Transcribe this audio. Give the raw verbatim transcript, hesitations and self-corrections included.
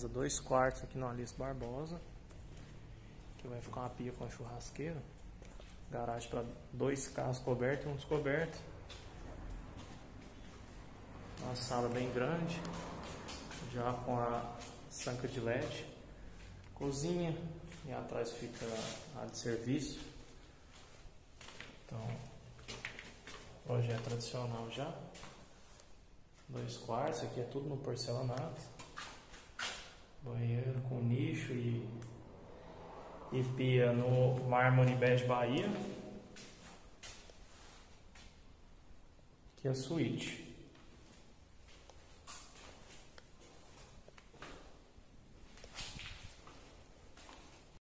casa dois quartos aqui no Alice Barbosa. Aqui vai ficar uma pia com churrasqueira. Garagem para dois carros cobertos e um descoberto. Uma sala bem grande, já com a sanca de L E D. Cozinha, e atrás fica a de serviço. Então, projeto tradicional já. Dois quartos, aqui é tudo no porcelanato. Banheiro com nicho e, e pia no mármore bege Bahia. Aqui é a suíte.